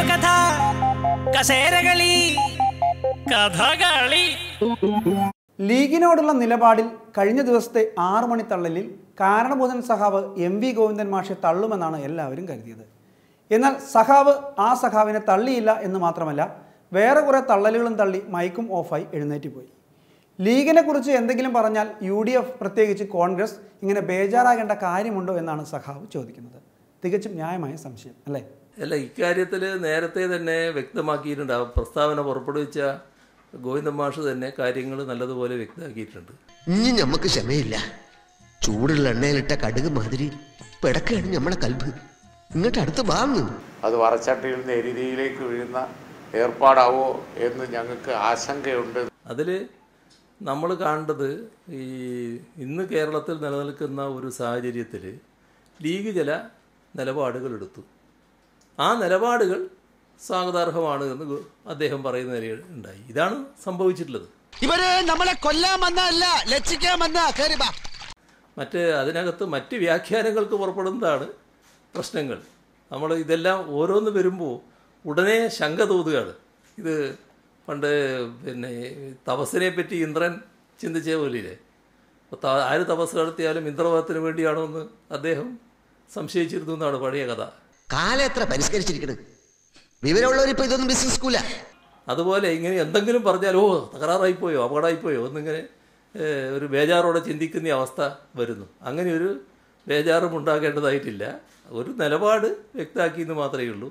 കഥ കസേരകളി കഥകളി. ലീഗിനോടുള്ള നിലപാടിൽ കഴിഞ്ഞ ദിവസത്തെ 6 മണി തള്ളലിൽ കാരണബോധൻ സഖാവ് MV ഗോവിന്ദൻ മാഷെ തള്ളുമെന്നാണ് എല്ലാവരും കരുതിയത്. എന്നാൽ സഖാവ് ആ സഖാവിനെ തള്ളിയില്ല എന്ന് മാത്രമല്ല, വേറെ കുറേ തള്ളലുകളും തള്ളി മൈക്കും ഓഫായി എഴുന്നേറ്റ് പോയി. ലീഗിനെ കുറിച്ച് എന്തെങ്കിലും പറഞ്ഞാൽ UDF പ്രത്യേകിച്ച് കോൺഗ്രസ് ഇങ്ങനെ ബേജാറാകേണ്ട കാര്യമുണ്ടോ എന്നാണ് സഖാവ് ചോദിക്കുന്നത്. തികച്ചും ന്യായമായ സംശയം അല്ലേ? അല്ല, ഇക്കാര്യത്തിൽ നേരത്തെ തന്നെ വ്യക്തമാക്കിയിട്ടുണ്ട്. ആ പ്രസ്താവന പുറപ്പെടുവിച്ച ഗോവിന്ദൻ മാഷ് തന്നെ കാര്യങ്ങൾ നല്ലതുപോലെ വ്യക്തമാക്കിയിട്ടുണ്ട്. ഇനി നമുക്ക് ക്ഷമയില്ല. ചൂടുള്ള എണ്ണയിലിട്ട കടുക് മാതിരി പിടക്കാണ് നമ്മളെ കൽബ്. ഇങ്ങോട്ട് അടുത്ത് വാങ്ങു. അത് വറച്ചട്ടിയിൽ നിന്ന് എരുതിയിലേക്ക് വീഴുന്ന ഏർപ്പാടാവോ എന്ന് ഞങ്ങൾക്ക് ആശങ്കയുണ്ട്. അതിൽ നമ്മൾ കാണേണ്ടത് ഇന്ന് കേരളത്തിൽ നിലനിൽക്കുന്ന ഒരു സാഹചര്യത്തിൽ ലീഗ് ചില നിലപാടുകൾ എടുത്തു. ആ നിലപാടുകൾ സ്വാഗതാർഹമാണ് എന്ന് അദ്ദേഹം പറയുന്ന നിലയിൽ ഉണ്ടായി. ഇതാണ് സംഭവിച്ചിട്ടുള്ളത്. ഇവര് നമ്മളെ കൊല്ലാൻ വന്നല്ല, ലക്ഷിക്കാൻ വന്ന. അതിനകത്ത് മറ്റ് വ്യാഖ്യാനങ്ങൾക്ക് പുറപ്പെടുന്നതാണ് പ്രശ്നങ്ങൾ. നമ്മൾ ഇതെല്ലാം ഓരോന്ന് വരുമ്പോൾ ഉടനെ ശങ്ക തോന്നുകയാണ്. ഇത് പണ്ട് തപസ്സിനെ പറ്റി ഇന്ദ്രൻ ചിന്തിച്ച പോലില്ലേ, ആര് തപസ് നടത്തിയാലും ഇന്ദ്രവധത്തിന് വേണ്ടിയാണോ എന്ന് അദ്ദേഹം സംശയിച്ചിരുന്നു എന്നാണ് പഴയ കഥ. കാലം എത്ര പരിഷ്കരിച്ചിരിക്കണം. വിവരമുള്ളവരിപ്പോ ഇതൊന്നും ബിസിനസ് സ്കൂലാ. അതുപോലെ ഇങ്ങനെ എന്തെങ്കിലും പറഞ്ഞാൽ തകരാറായിപ്പോയോ അപകടമായിപ്പോയോ എന്നിങ്ങനെ ഒരു ബേജാറോടെ ചിന്തിക്കുന്ന അവസ്ഥ വരുന്നു. അങ്ങനെ ഒരു ബേജാറും ഉണ്ടാകേണ്ടതായിട്ടില്ല. ഒരു നിലപാട് വ്യക്തമാക്കിയെന്ന് മാത്രമേ ഉള്ളൂ.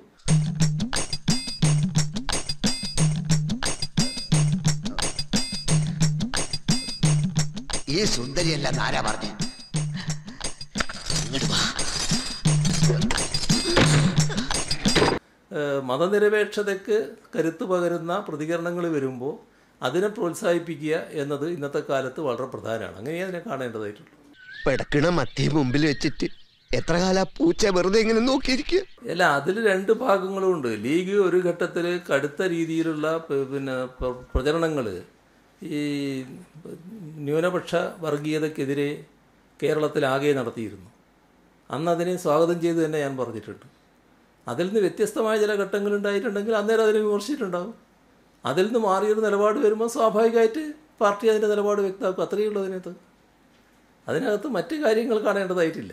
ഈ സുന്ദരിയല്ല ആരാ പറഞ്ഞു? മതനിരപേക്ഷതയ്ക്ക് കരുത്ത് പകരുന്ന പ്രതികരണങ്ങൾ വരുമ്പോൾ അതിനെ പ്രോത്സാഹിപ്പിക്കുക എന്നത് ഇന്നത്തെ കാലത്ത് വളരെ പ്രധാനമാണ്. അങ്ങനെ അതിനെ കാണേണ്ടതായിട്ടുള്ളൂ. പിടക്കണ മത്തിയെ മുമ്പിൽ വെച്ചിട്ട് എത്ര കാലം പൂച്ച വെറുതെ ഇങ്ങനെ നോക്കിയിരിക്കുക. അല്ല, അതിൽ രണ്ട് ഭാഗങ്ങളുണ്ട്. ലീഗ് ഒരു ഘട്ടത്തിൽ കടുത്ത രീതിയിലുള്ള പ്രചരണങ്ങൾ ഈ ന്യൂനപക്ഷ വർഗീയതയ്ക്കെതിരെ കേരളത്തിലാകെ നടത്തിയിരുന്നു. അന്ന് അതിനെ സ്വാഗതം ചെയ്ത് തന്നെ ഞാൻ പറഞ്ഞിട്ടുണ്ട്. അതിൽ നിന്ന് വ്യത്യസ്തമായ ചില ഘട്ടങ്ങളുണ്ടായിട്ടുണ്ടെങ്കിൽ അന്നേരം അതിനെ വിമർശിച്ചിട്ടുണ്ടാകും. അതിൽ നിന്ന് മാറിയൊരു നിലപാട് വരുമ്പോൾ സ്വാഭാവികമായിട്ട് പാർട്ടി അതിൻ്റെ നിലപാട് വ്യക്തമാക്കും. അത്രയേ ഉള്ളൂ. അതിനകത്ത് മറ്റു കാര്യങ്ങൾ കാണേണ്ടതായിട്ടില്ല.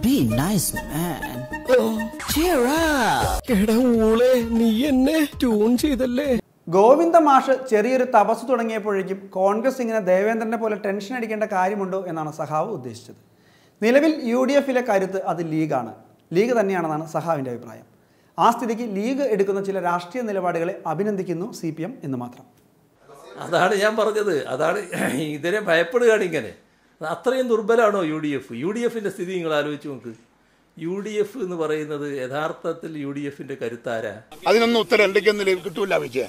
ഗോവിന്ദ മാഷ് ചെറിയൊരു തപസ് തുടങ്ങിയപ്പോഴേക്കും കോൺഗ്രസ് ഇങ്ങനെ ദേവേന്ദ്രനെ പോലെ ടെൻഷൻ അടിക്കേണ്ട കാര്യമുണ്ടോ എന്നാണ് സഖാവ് ഉദ്ദേശിച്ചത്. നിലവിൽ UDFിലെ കരുത്ത് അത് ലീഗാണ്, ലീഗ് തന്നെയാണെന്നാണ് സഖാവിൻ്റെ അഭിപ്രായം. ആ സ്ഥിതിക്ക് ലീഗ് എടുക്കുന്ന ചില രാഷ്ട്രീയ നിലപാടുകളെ അഭിനന്ദിക്കുന്നു CPM എന്ന് മാത്രം. അതാണ് ഞാൻ പറഞ്ഞത്. അതാണ് ഇതിനെ ഭയപ്പെടുകയാണ്. ഇങ്ങനെ അത്രയും ദുർബലമാണോ UDFിൻ്റെ സ്ഥിതി? നിങ്ങൾ ആലോചിച്ച് നോക്ക്. UDF എന്ന് പറയുന്നത് യഥാർത്ഥത്തിൽ UDFിൻ്റെ കരുത്താരാ? അതിനൊന്നും ഉത്തരം കിട്ടൂല വിജയ.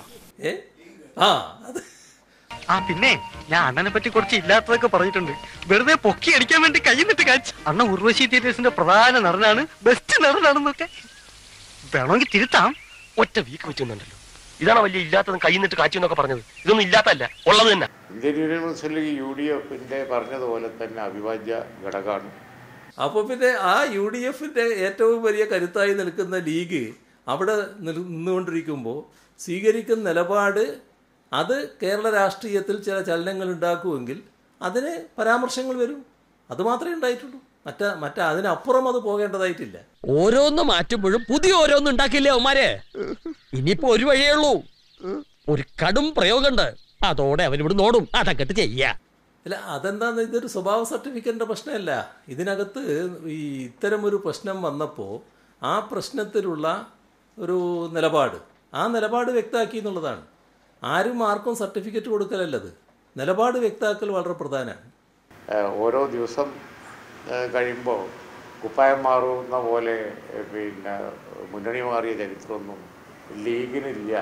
പിന്നെ ഞാൻ അണ്ണനെ പറ്റി കുറച്ച് ഇല്ലാത്തതൊക്കെ പറഞ്ഞിട്ടുണ്ട്. വെറുതെ പൊക്കി അടിക്കാൻ വേണ്ടി കൈന്നിട്ട് കാണിച്ചു. അണ്ണ ഉർവശി തിയേറ്റേഴ്സിന്റെ പ്രധാന നടനാണ്, ബെസ്റ്റ് നടനാണെന്നൊക്കെ വേണമെങ്കിൽ തിരുത്താം. ഒറ്റ വീക്ക് വെച്ചുണ്ടല്ലോ. ഇതാണ് വലിയ ഇല്ലാത്തതും കൈന്നിട്ട് കാച്ചു എന്നൊക്കെ പറഞ്ഞത്. ഇതൊന്നും ഇല്ലാത്തല്ല, ഉള്ളത് തന്നെ. ഇന്ത്യൻ യൂണിയൻ മുസ്ലിം ലീഗ് UDFിന്റെ പറഞ്ഞതുപോലെ തന്നെ അവിഭാജ്യ ഘടകമാണ്. അപ്പോൾ ആ UDFിൻ്റെ ഏറ്റവും വലിയ കരുത്തായി നിൽക്കുന്ന ലീഗ് അവിടെ നിന്നുകൊണ്ടിരിക്കുമ്പോൾ സ്വീകരിക്കുന്ന നിലപാട് അത് കേരള രാഷ്ട്രീയത്തിൽ ചില ചലനങ്ങൾ ഉണ്ടാക്കുമെങ്കിൽ അതിന് പരാമർശങ്ങൾ വരും. അതുമാത്രമേ ഉണ്ടായിട്ടുള്ളൂ. അതിനപ്പുറം അത് പോകേണ്ടതായിട്ടില്ല. ഓരോന്ന് മാറ്റുമ്പോഴും പുതിയ ഓരോന്നും ഉണ്ടാക്കില്ലേ അവന്മാരെ. ഇനിയിപ്പോ ഒരു വഴിയേ ഉള്ളൂ, ഒരു കടും പ്രയോഗമുണ്ട്. അതോടെ അവനിവിടെ നോടും. അതൊക്കെ ചെയ്യാ. അല്ല, അതെന്താന്ന്, ഇതൊരു സ്വഭാവ സർട്ടിഫിക്കറ്റിൻ്റെ പ്രശ്നമല്ല. ഇതിനകത്ത് ഇത്തരമൊരു പ്രശ്നം വന്നപ്പോൾ ആ പ്രശ്നത്തിലുള്ള ഒരു നിലപാട് വ്യക്തമാക്കി എന്നുള്ളതാണ്. ആർക്കും സർട്ടിഫിക്കറ്റ് കൊടുക്കലല്ലത്. നിലപാട് വ്യക്തമാക്കൽ വളരെ പ്രധാനമാണ്. ഓരോ ദിവസം കഴിയുമ്പോൾ കുപ്പായം മാറുന്ന പോലെ മുന്നണി മാറിയ ചരിത്രമൊന്നും ലീഗിനില്ല.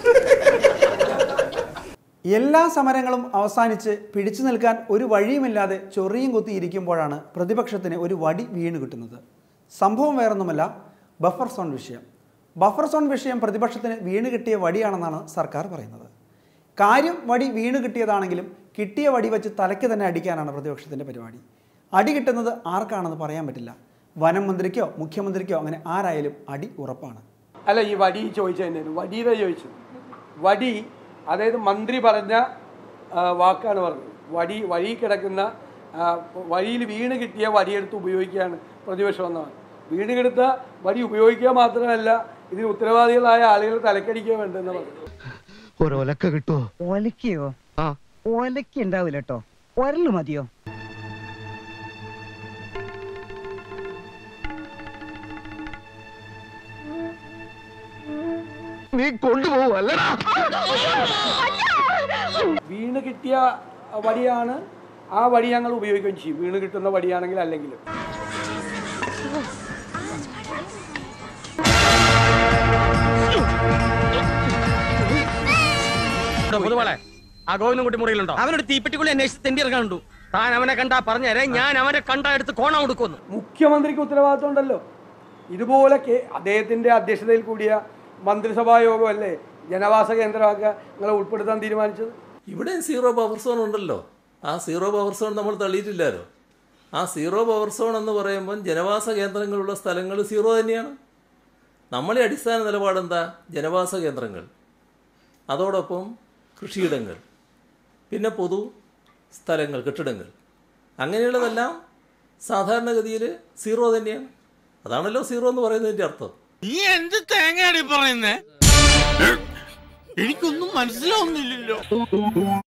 എല്ലാ സമരങ്ങളും അവസാനിച്ച് പിടിച്ചു നിൽക്കാൻ ഒരു വഴിയുമില്ലാതെ ചൊറിയും കുത്തിയിരിക്കുമ്പോഴാണ് പ്രതിപക്ഷത്തിന് ഒരു വടി വീണ് കിട്ടുന്നത്. സംഭവം വേറൊന്നുമല്ല, ബഫർ സോൺ വിഷയം. ബഫർ സോൺ വിഷയം പ്രതിപക്ഷത്തിന് വീണ് കിട്ടിയ വടിയാണെന്നാണ് സർക്കാർ പറയുന്നത്. കാര്യം വടി വീണ് കിട്ടിയതാണെങ്കിലും കിട്ടിയ വടി വെച്ച് തലയ്ക്ക് തന്നെ അടിക്കാനാണ് പ്രതിപക്ഷത്തിൻ്റെ പരിപാടി. അടി കിട്ടുന്നത് ആർക്കാണെന്ന് പറയാൻ പറ്റില്ല. വനം മന്ത്രിക്കോ മുഖ്യമന്ത്രിക്കോ അങ്ങനെ ആരായാലും അടി ഉറപ്പാണ്. അല്ല, ഈ വടി ചോദിച്ചതിന് വടിയുടെ ചോദിച്ചു. വടി അതായത് മന്ത്രി പറഞ്ഞ വാക്കാണ് പറഞ്ഞത്. വഴി കിടക്കുന്ന വഴിയിൽ വീണ് കിട്ടിയ വടിയെടുത്ത് ഉപയോഗിക്കുകയാണ് പ്രതിപക്ഷം എന്നതാണ്. വീണ് കിടത്ത വടി ഉപയോഗിക്കുക മാത്രമല്ല, ഇതിന് ഉത്തരവാദികളായ ആളുകൾ തലക്കടിക്കുക വേണ്ടെന്ന് പറഞ്ഞു. ഒരൊലക്ക കിട്ടുമോ? ഒലക്കയോ? ഒലക്ക ഉണ്ടാവില്ല കേട്ടോ, ഒരല് മതിയോ? നീ കൊണ്ടുപോവല്ല. വീണ് കിട്ടിയ വടിയാണ്, ആ വടി ഞങ്ങൾ ഉപയോഗിക്കുകയും ചെയ്യും, വീണ് കിട്ടുന്ന വടിയാണെങ്കിൽ അല്ലെങ്കിലും. ആ ഗോവിന്ദൻകുട്ടി മുറിയിലുണ്ടോ? അവനോട് തീപ്പെട്ടിക്കുള്ളി അന്വേഷിച്ച് തെണ്ടി ഇറങ്ങാനുണ്ടു. താൻ അവനെ കണ്ടാ പറഞ്ഞേരെ, ഞാൻ അവനെ കണ്ടാ എടുത്ത് കോണം കൊടുക്കുന്നു. മുഖ്യമന്ത്രിക്ക് ഉത്തരവാദിത്വം ഉണ്ടല്ലോ. ഇതുപോലെ അദ്ദേഹത്തിന്റെ അധ്യക്ഷതയിൽ കൂടിയ മന്ത്രിസഭാ യോഗമല്ലേ ജനവാസ കേന്ദ്രമാക്കുക നിങ്ങളെ ഉൾപ്പെടുത്താൻ തീരുമാനിച്ചത്? ഇവിടെ സീറോ പവർ സോൺ ഉണ്ടല്ലോ. ആ സീറോ പവർ സോൺ നമ്മൾ തള്ളിയിട്ടില്ലല്ലോ. ആ സീറോ പവർ സോൺ എന്ന് പറയുമ്പം ജനവാസ കേന്ദ്രങ്ങളുള്ള സ്ഥലങ്ങൾ സീറോ തന്നെയാണ്. നമ്മളെ അടിസ്ഥാന നിലപാടെന്താ? ജനവാസ കേന്ദ്രങ്ങൾ, അതോടൊപ്പം കൃഷിയിടങ്ങൾ, പിന്നെ പൊതു സ്ഥലങ്ങൾ, കെട്ടിടങ്ങൾ, അങ്ങനെയുള്ളതെല്ലാം സാധാരണഗതിയിൽ സീറോ തന്നെയാണ്. അതാണല്ലോ സീറോ എന്ന് പറയുന്നതിൻ്റെ അർത്ഥം. നീ എന്ത് തേങ്ങയാണ് പറയുന്നേ? എനിക്കൊന്നും മനസ്സിലാവുന്നില്ലല്ലോ.